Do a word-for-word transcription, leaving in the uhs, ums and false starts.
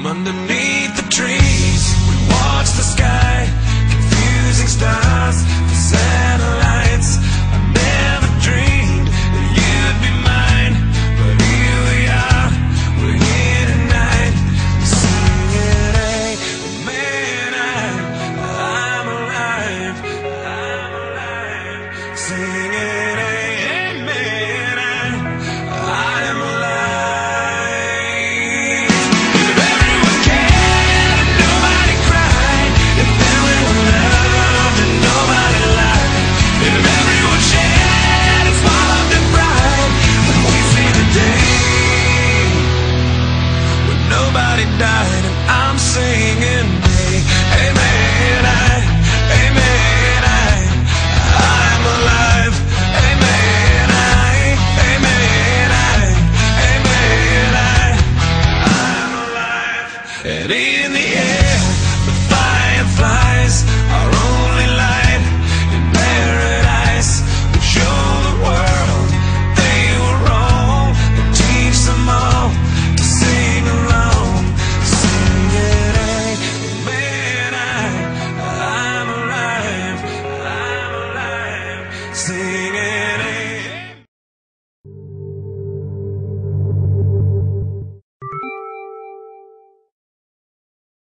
From underneath the trees, we watch the sky, confusing stars, the satellites. I never dreamed that you'd be mine, but here we are, we're here tonight, singing, hey, man, I, I'm alive, I'm alive, singing, hey, hey, man, I, I'm alive. Died and I'm singing, hey, hey man, I, hey man, I, I'm alive, hey man, I, hey man, I, hey man, I, I'm alive, and